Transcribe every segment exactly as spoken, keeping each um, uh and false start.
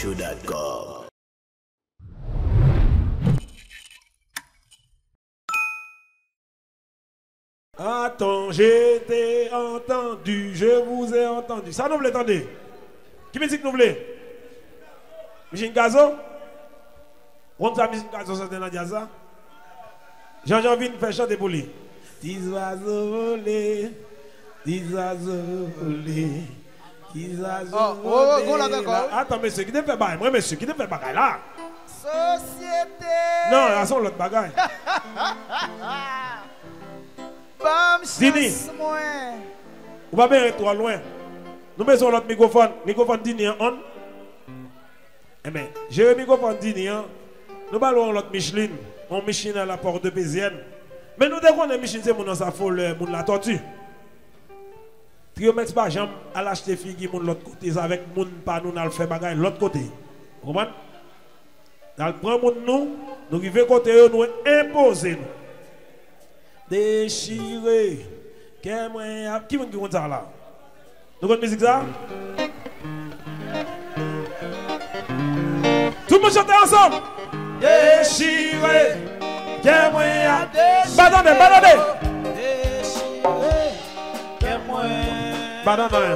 show dot com. Attends, j'ai été entendu, je vous ai entendu. Ça nous voulez entendre? Qui me dit que nous voulons? Michel Gazo? On t'a Michel Gazo, ça dans la ça? Jean-Jean vient faire chanter pour lui. Dix oiseaux volés, dix oiseaux volés, dix oiseaux volés. Oh, oh, là d'accord. Attends, monsieur, qui te fait bail? Moi, monsieur, qui te fait bail là? Société. Non, là, c'est l'autre bagaille. Bam, Dini. chance moi. Ou pas bien être trop loin. Nous mettons l'autre microphone. Microphone Dini on. Eh bien, j'ai le microphone Dini. Nous parlons l'autre Micheline. On Micheline à la porte de Pézienne. Mais nous devons que Micheline, c'est mon sa folle, mon la tortue. Triomex pas jambe à l'acheter fille qui mon l'autre côté avec mon pas nous n'a le fait bagaille l'autre côté. Vous comprenez? Dans le prend mon nous, nous arrivons côté nous imposer nous. Déchiré. Qui est-ce qui compte ça là? Nous connaissons musique ça? Tout le monde chante ensemble. Déchiré. Qui est-ce Badonnez, badonnez. Déchiré. Qu'est-ce Badonnez.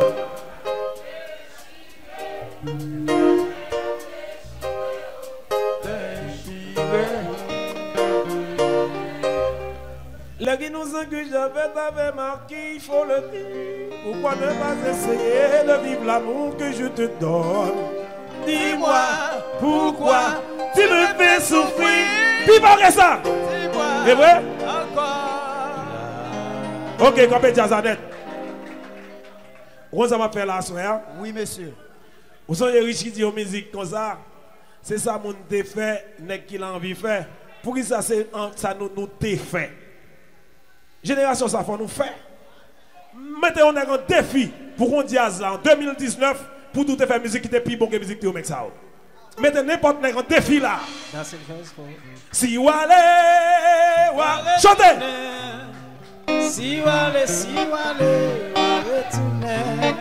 Les qui nous ont que j'avais t'avais marqué, il faut le dire. Pourquoi ne pas essayer de vivre l'amour que je te donne? Dis-moi pourquoi tu me fais souffrir. Puis pas que ça. Dis-moi. C'est vrai? Encore. Ok, quand on Jazanet. Où ça va faire la soirée? Oui, monsieur. Où sont les riches qui disent musique comme ça? C'est ça mon te fait, n'est qu'il a envie de faire. Pour qui ça, ça nous, nous te fait? Génération, ça faut nous faire. Mettez-on un défi pour qu'on dise en deux mille dix-neuf pour tout faire musique qui était plus bon que musique qui est au Mexique. Mettez n'importe quel défi là. Si vous allez, chantez. Si vous allez, si vous allez, retournez.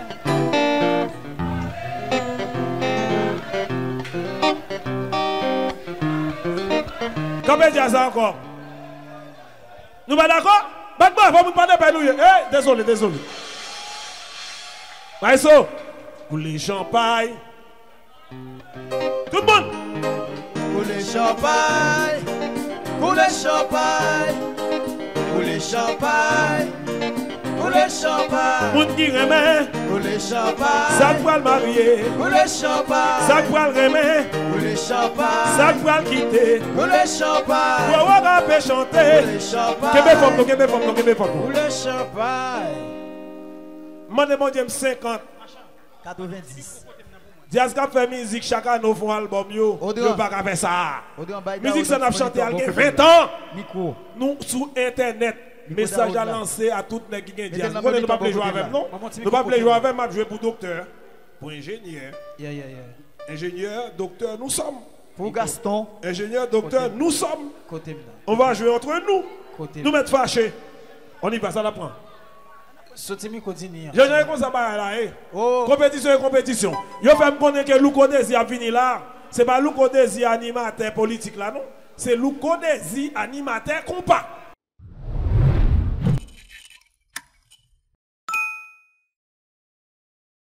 Comment dire ça encore? Nous pas d'accord? Bah, bah, vous ne parlez pas de nous. Eh, désolé, désolé. Maïso, pour les champagnes. Tout le monde. Pour les champagnes, pour les champagnes, pour les champagnes, pour les champagnes, Moun qui remet, pour les champagnes, ça pour le marier. pour les champagnes, Ça pour le remet, pour les champagnes, ça pour le quitter. pour les champagnes, Pour avoir un peu pour chanter. les champagnes, Québec fort, Québec fort, Québec fort. pour les champagnes. Mandez mon Dieu cinquante. quatre-vingt-dix. Diaz qui fait musique chaque année au fond album yo. Audrey. Yo pas qu'à faire ça. Audrey, en bas, Musique ça n'a chanté à moniteur, vingt ans. Micro. Nous sur internet. Message à lancer à tout le monde qui gagne Diaz. Nous ne pouvons pas jouer avec non. Nous ne pouvons pas jouer avec m'a jouer pour docteur, pour ingénieur. Yeah, yeah, yeah. Ingénieur, docteur, nous sommes. Pour Gaston. Ingénieur, docteur, nous sommes. Côté là. On va jouer entre nous. Côté. Nous mettre fâchés. On y va, ça l'apprend. Sotimi continue. Je n'ai pas ça là. Oh. Compétition et compétition. Je fais me connaître que Louko Desi a fini là. Ce n'est pas Louko Desi animateur politique là, non. C'est Louko Desi animateur compas.